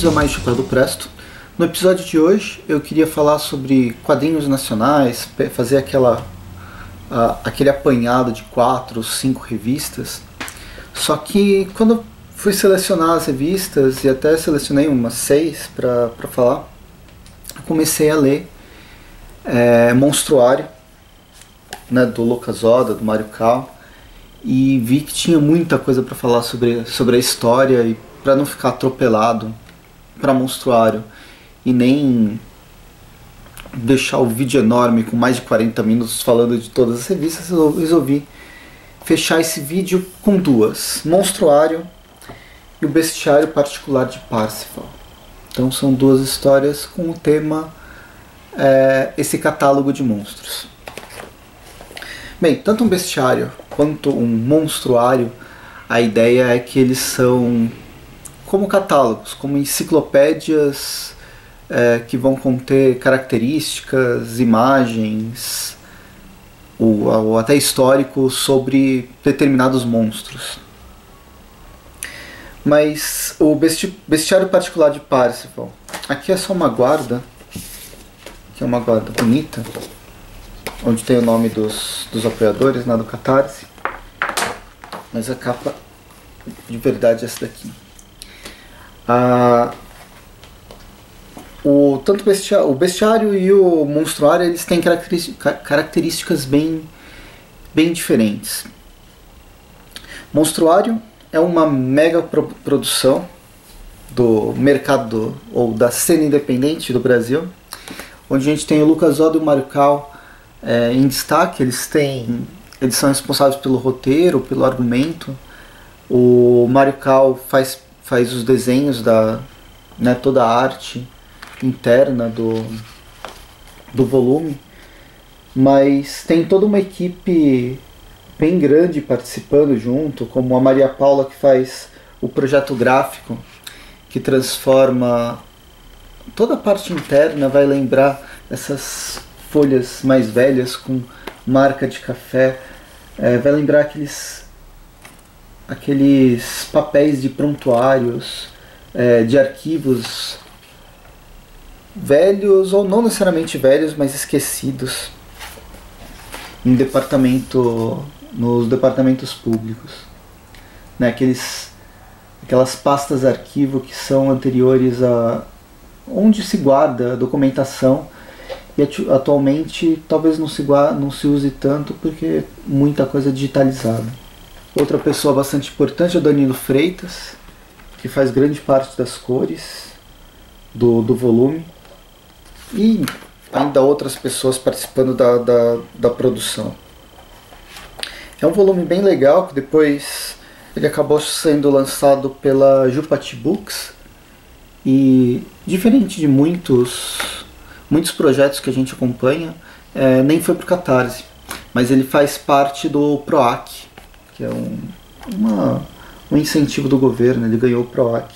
bem-vindos a mais Chupado Presto. No episódio de hoje eu queria falar sobre quadrinhos nacionais, fazer aquele apanhado de 4 ou 5 revistas. Só que quando eu fui selecionar as revistas, e até selecionei umas 6 para falar, eu comecei a ler Monstruário, né, do Lucas Oda, do Mário Cal, e vi que tinha muita coisa para falar sobre a história, e para não ficar atropelado para Monstruário e nem deixar o vídeo enorme com mais de 40 minutos falando de todas as revistas, eu resolvi fechar esse vídeo com duas: Monstruário e o Bestiário Particular de Parsifal. Então são duas histórias com o tema esse catálogo de monstros. Bem, tanto um bestiário quanto um monstruário, a ideia é que eles são como catálogos, como enciclopédias que vão conter características, imagens ou até históricos sobre determinados monstros. Mas o Bestiário Particular de Parsifal, aqui é só uma guarda, que é uma guarda bonita, onde tem o nome dos apoiadores, né, do Catarse, mas a capa de verdade é essa daqui. Tanto o bestiário e o monstruário, eles têm características bem diferentes. Monstruário é uma mega produção do mercado ou da cena independente do Brasil, onde a gente tem o Lucas Oda e o Mário Cal em destaque. Eles são responsáveis pelo roteiro, pelo argumento. O Mário Cal faz os desenhos toda a arte interna do volume, mas tem toda uma equipe bem grande participando junto, como a Maria Paula, que faz o projeto gráfico, que transforma toda a parte interna, vai lembrar essas folhas mais velhas com marca de café, vai lembrar aqueles papéis de prontuários, de arquivos velhos, ou não necessariamente velhos, mas esquecidos nos departamentos públicos, né? Aquelas pastas arquivo que são anteriores a onde se guarda a documentação, e atualmente talvez não se use tanto porque muita coisa é digitalizada. Outra pessoa bastante importante é o Danilo Freitas, que faz grande parte das cores do volume, e ainda outras pessoas participando da produção. É um volume bem legal, que depois ele acabou sendo lançado pela Jupati Books, e diferente de muitos projetos que a gente acompanha, nem foi pro Catarse, mas ele faz parte do PROAC, que é um incentivo do governo. Ele ganhou o PROAC,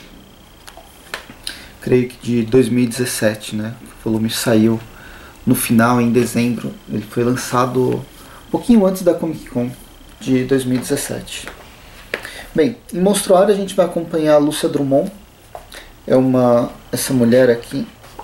creio que de 2017, né? O volume saiu no final, em dezembro. Ele foi lançado um pouquinho antes da Comic Con de 2017. Bem, em Monstruário a gente vai acompanhar a Lúcia Drummond. Essa mulher aqui,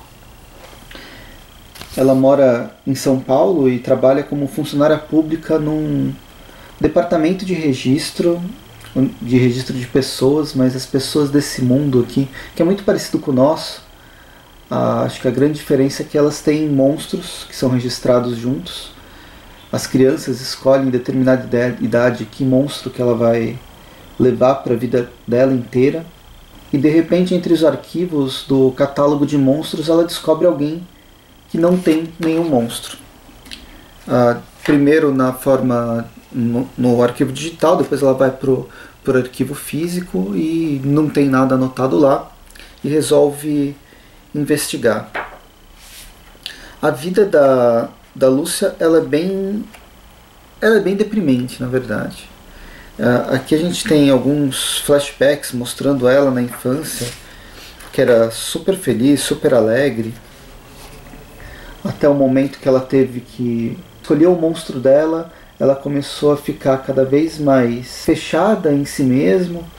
ela mora em São Paulo e trabalha como funcionária pública num departamento de registro de pessoas, mas as pessoas desse mundo aqui, que é muito parecido com o nosso. Acho que a grande diferença é que elas têm monstros que são registrados juntos. As crianças escolhem em determinada idade que monstro que ela vai levar para a vida dela inteira, e de repente, entre os arquivos do catálogo de monstros, ela descobre alguém que não tem nenhum monstro. Primeiro no arquivo digital, depois ela vai pro arquivo físico e não tem nada anotado lá, e resolve investigar. A vida da Lúcia, ela é bem deprimente, na verdade. Aqui a gente tem alguns flashbacks mostrando ela na infância, que era super feliz, super alegre, até o momento que ela teve que escolher o monstro dela. Ela começou a ficar cada vez mais fechada em si mesma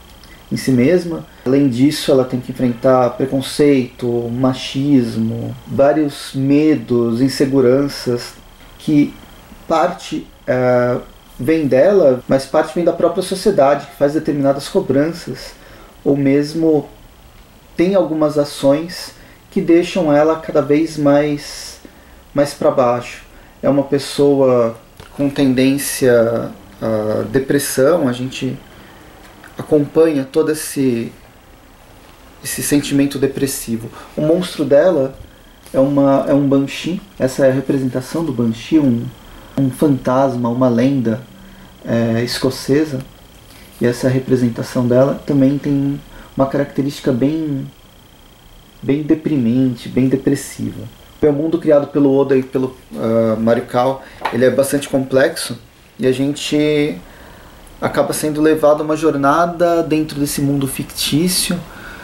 em si mesma. Além disso, ela tem que enfrentar preconceito, machismo, vários medos, inseguranças, que parte vem dela, mas parte vem da própria sociedade, que faz determinadas cobranças, ou mesmo tem algumas ações que deixam ela cada vez mais para baixo. É uma pessoa com tendência à depressão, a gente acompanha todo esse sentimento depressivo. O monstro dela é um banshee. Essa é a representação do banshee, um fantasma, uma lenda escocesa. E essa representação dela também tem uma característica bem deprimente, bem depressiva. O mundo criado pelo Oda e pelo Mario Kawai, ele é bastante complexo, e a gente acaba sendo levado a uma jornada dentro desse mundo fictício,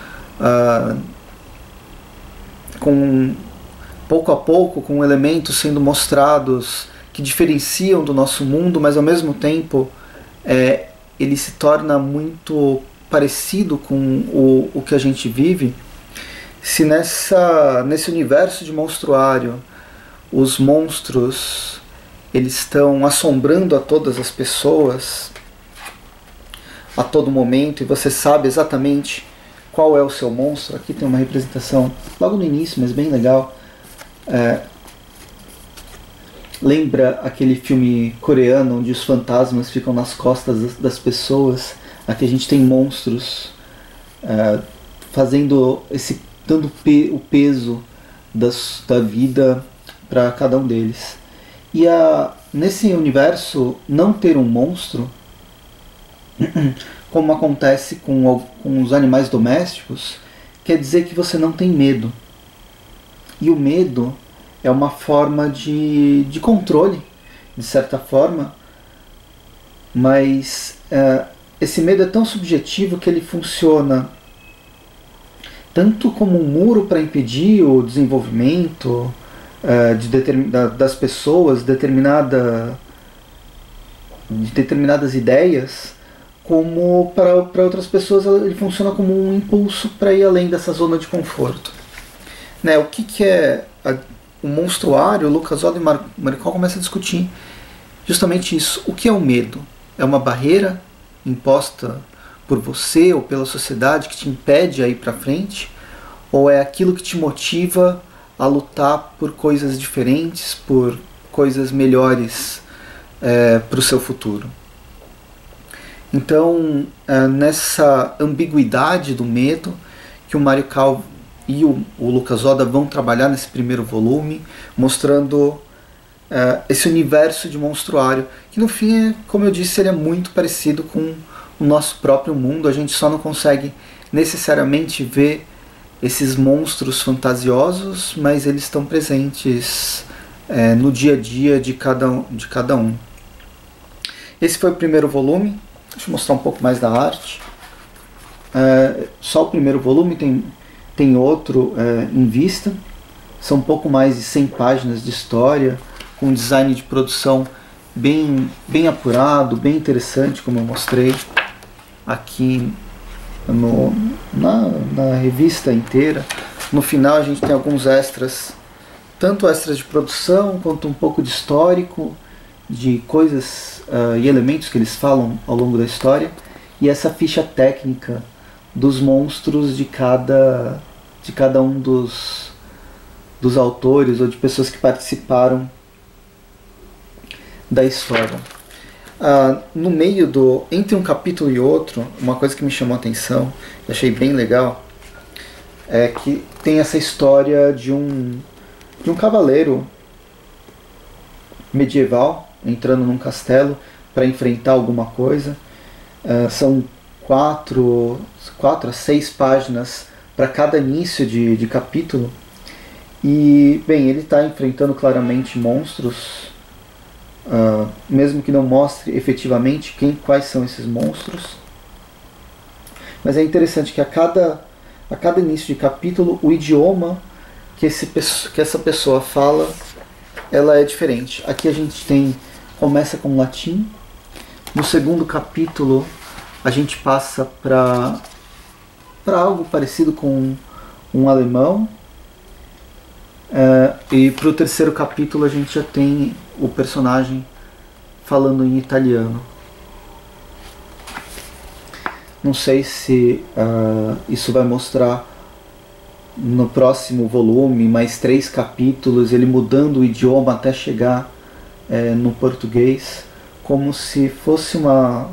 com pouco a pouco, com elementos sendo mostrados que diferenciam do nosso mundo, mas ao mesmo tempo ele se torna muito parecido com o que a gente vive. Se nesse universo de monstruário os monstros eles estão assombrando a todas as pessoas a todo momento, e você sabe exatamente qual é o seu monstro. Aqui tem uma representação logo no início, mas bem legal. Lembra aquele filme coreano onde os fantasmas ficam nas costas das pessoas? Aqui a gente tem monstros dando o peso da vida para cada um deles. E nesse universo, não ter um monstro, como acontece com os animais domésticos, quer dizer que você não tem medo. E o medo é uma forma de controle, de certa forma, mas esse medo é tão subjetivo que ele funciona tanto como um muro para impedir o desenvolvimento das pessoas, de determinadas ideias, como para outras pessoas ele funciona como um impulso para ir além dessa zona de conforto. O que é o monstruário? O Lucas Oda e Mario Kawai começam a discutir justamente isso. O que é o medo? É uma barreira imposta por você ou pela sociedade que te impede a ir para frente? Ou é aquilo que te motiva a lutar por coisas diferentes, por coisas melhores para o seu futuro? Então, nessa ambiguidade do medo que o Mario Kawai e o Lucas Oda vão trabalhar nesse primeiro volume, mostrando esse universo de monstruário, que no fim, como eu disse, ele é muito parecido com o nosso próprio mundo. A gente só não consegue necessariamente ver esses monstros fantasiosos, mas eles estão presentes no dia a dia de cada um. Esse foi o primeiro volume. Deixa eu mostrar um pouco mais da arte. Só o primeiro volume, tem outro em vista. São um pouco mais de 100 páginas de história, com um design de produção bem apurado, bem interessante, como eu mostrei aqui na revista inteira. No final a gente tem alguns extras, tanto extras de produção quanto um pouco de histórico, de coisas e elementos que eles falam ao longo da história, e essa ficha técnica dos monstros de cada um dos autores ou de pessoas que participaram da história. No meio entre um capítulo e outro, uma coisa que me chamou a atenção, eu achei bem legal, é que tem essa história de um cavaleiro medieval entrando num castelo para enfrentar alguma coisa. São 4 a 6 páginas para cada início de capítulo. E, bem, ele está enfrentando claramente monstros, mesmo que não mostre efetivamente quais são esses monstros. Mas é interessante que a cada início de capítulo, o idioma que essa pessoa fala, ela é diferente. Aqui a gente começa com latim. No segundo capítulo a gente passa para para algo parecido com um alemão. E para o terceiro capítulo a gente já tem o personagem falando em italiano. Não sei se isso vai mostrar no próximo volume mais 3 capítulos, ele mudando o idioma até chegar no português, como se fosse uma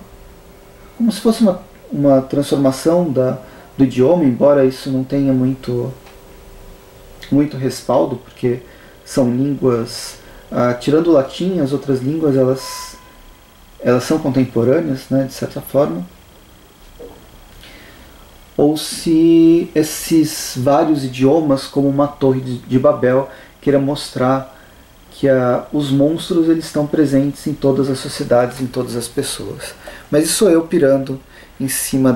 transformação do idioma, embora isso não tenha muito respaldo, porque são línguas, tirando o latim, as outras línguas elas são contemporâneas, né, de certa forma. Ou se esses vários idiomas, como uma torre de Babel, queira mostrar que os monstros eles estão presentes em todas as sociedades, em todas as pessoas. Mas isso sou eu pirando em cima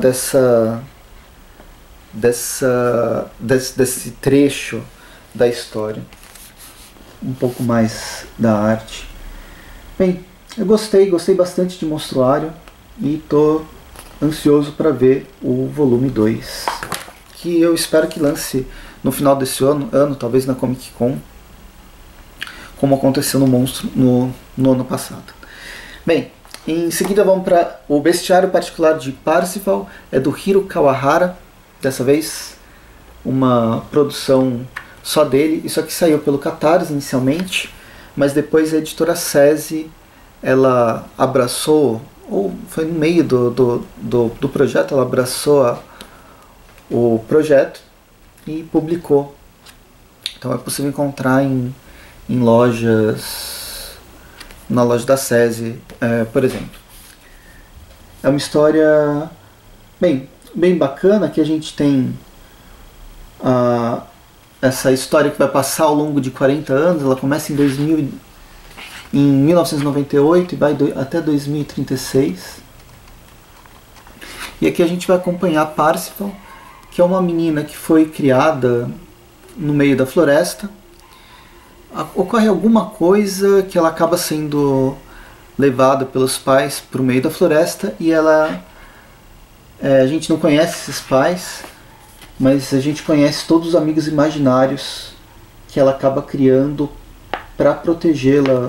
desse trecho da história, um pouco mais da arte. Bem, eu gostei bastante de Monstruário e estou ansioso para ver o volume 2, que eu espero que lance no final desse ano, talvez na Comic Con, como aconteceu no Monstro no ano passado. Bem, em seguida vamos para o Bestiário Particular de Parsifal, é do Hiro Kawahara, dessa vez uma produção só dele. Isso aqui saiu pelo Catarse inicialmente, mas depois a editora SESI ela abraçou, ou foi no meio do projeto, ela abraçou o projeto e publicou. Então é possível encontrar em lojas, na loja da SESI, por exemplo. É uma história bem bacana, que a gente tem essa história que vai passar ao longo de 40 anos. Ela começa em 1998 e vai até 2036. E aqui a gente vai acompanhar Parsifal, que é uma menina que foi criada no meio da floresta. Ocorre alguma coisa que ela acaba sendo levada pelos pais para o meio da floresta e a gente não conhece esses pais, mas a gente conhece todos os amigos imaginários que ela acaba criando para protegê-la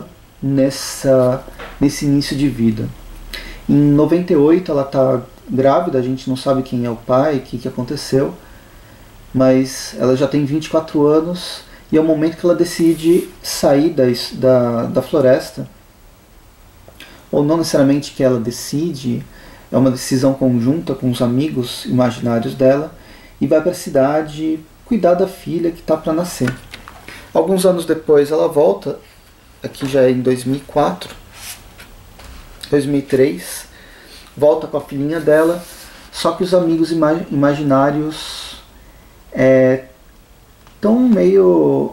nesse início de vida. Em 98 ela está grávida, a gente não sabe quem é o pai, o que aconteceu, mas ela já tem 24 anos e é o momento que ela decide sair da floresta. Ou não necessariamente que ela decide, é uma decisão conjunta com os amigos imaginários dela, e vai para a cidade cuidar da filha que está para nascer. Alguns anos depois ela volta, aqui já é em 2004, 2003, volta com a filhinha dela, só que os amigos imaginários estão meio...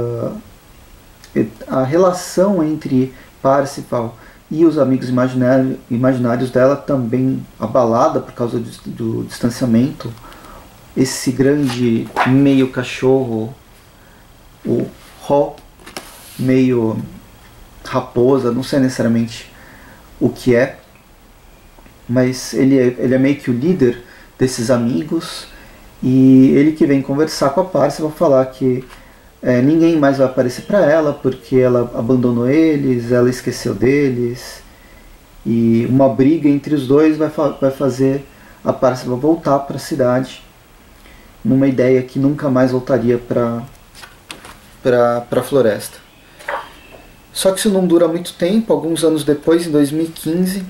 a relação entre Parsifal e os amigos imaginários dela também abalada por causa do distanciamento. Esse grande meio cachorro, o Ro, meio raposa, não sei necessariamente o que é, mas ele é meio que o líder desses amigos, e ele que vem conversar com a Parsifal, falar que ninguém mais vai aparecer para ela porque ela abandonou eles, ela esqueceu deles, e uma briga entre os dois vai fazer a Parsifal voltar para a cidade, numa ideia que nunca mais voltaria para a floresta. Só que isso não dura muito tempo. Alguns anos depois, em 2015,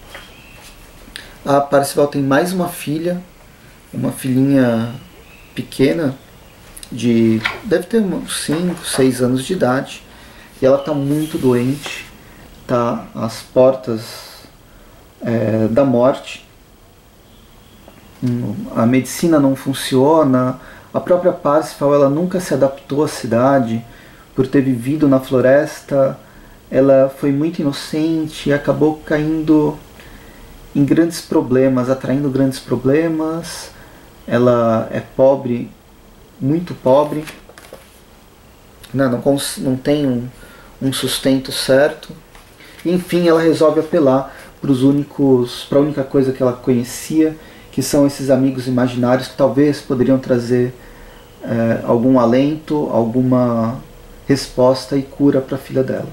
a Parsifal tem mais uma filha, uma filhinha pequena, deve ter uns 5, 6 anos de idade, e ela está muito doente, está às portas da morte. A medicina não funciona. A própria Parsifal, ela nunca se adaptou à cidade por ter vivido na floresta. Ela foi muito inocente e acabou caindo em grandes problemas, atraindo grandes problemas. Ela é pobre, muito pobre, não tem um sustento certo. Enfim, ela resolve apelar para a única coisa que ela conhecia, que são esses amigos imaginários que talvez poderiam trazer algum alento, alguma resposta e cura para a filha dela.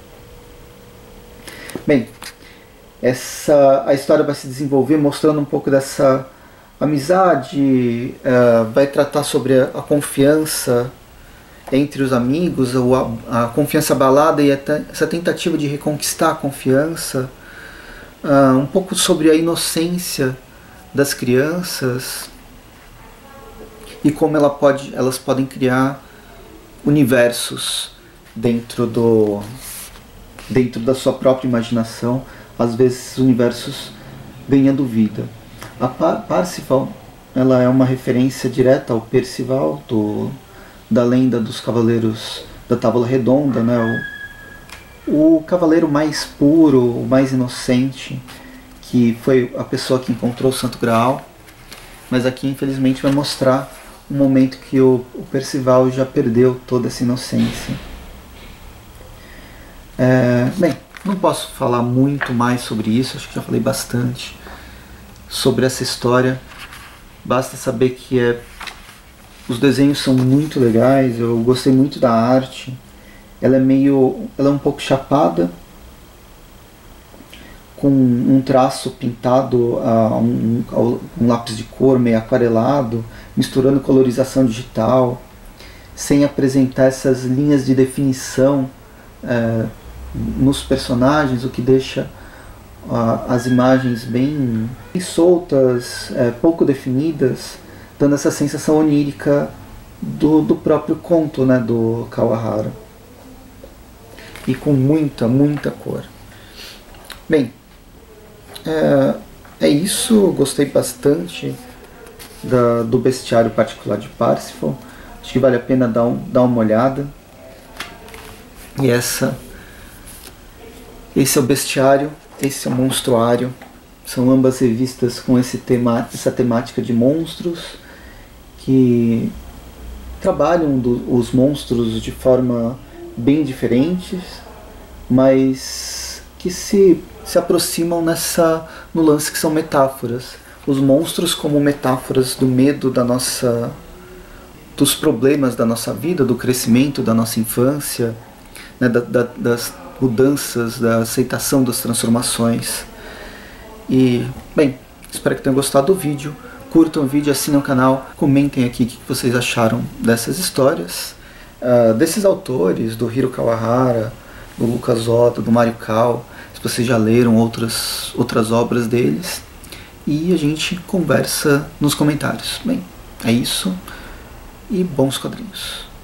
Bem, a história vai se desenvolver mostrando um pouco dessa amizade, vai tratar sobre a confiança entre os amigos, a confiança abalada e essa tentativa de reconquistar a confiança, um pouco sobre a inocência das crianças e como elas podem criar universos dentro da sua própria imaginação, às vezes universos ganhando vida. A Parsifal, ela é uma referência direta ao Percival da lenda dos Cavaleiros da Távola Redonda, né? O cavaleiro mais puro, o mais inocente, que foi a pessoa que encontrou o Santo Graal, mas aqui infelizmente vai mostrar um momento que o Percival já perdeu toda essa inocência. Bem, não posso falar muito mais sobre isso, acho que já falei bastante sobre essa história. Basta saber que os desenhos são muito legais, eu gostei muito da arte. Ela é um pouco chapada, com um traço pintado a um lápis de cor meio aquarelado, misturando colorização digital, sem apresentar essas linhas de definição nos personagens, o que deixa as imagens bem soltas, pouco definidas, dando essa sensação onírica do próprio conto, né, do Kawahara. E com muita, muita cor. Bem, é isso. Gostei bastante do bestiário particular de Parsifal. Acho que vale a pena dar uma olhada. E esse é o bestiário, esse é o monstruário. São ambas revistas com essa temática de monstros, que trabalham os monstros de forma bem diferentes, mas que se aproximam no lance que são metáforas. Os monstros como metáforas do medo dos problemas da nossa vida, do crescimento da nossa infância, né, das mudanças, da aceitação das transformações. E, bem, espero que tenham gostado do vídeo. Curtam o vídeo, assinem o canal, comentem aqui o que vocês acharam dessas histórias, desses autores, do Hiro Kawahara, do Lucas Oda, do Mario Kaw, se vocês já leram outras obras deles, e a gente conversa nos comentários. Bem, é isso, e bons quadrinhos.